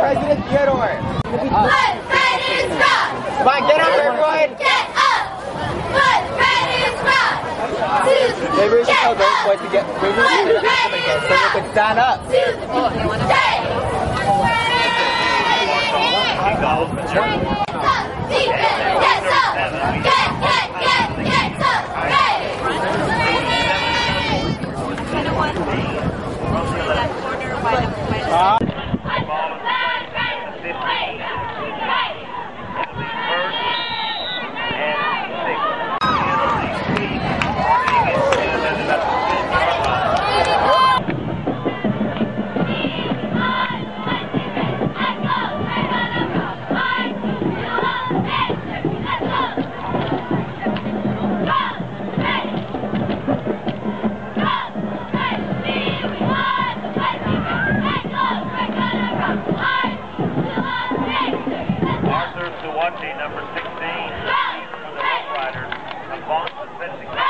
President Theodore. Put President's rock. Come on, get up, everyone. Get up. Put President's rock. Maybe we should tell those boys to get. Maybe we should get them again so they can stand up. Number 16, for the Rough Riders, a Varsity.